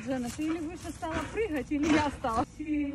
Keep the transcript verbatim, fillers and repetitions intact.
Жена, ты или выше стала прыгать, или я стала.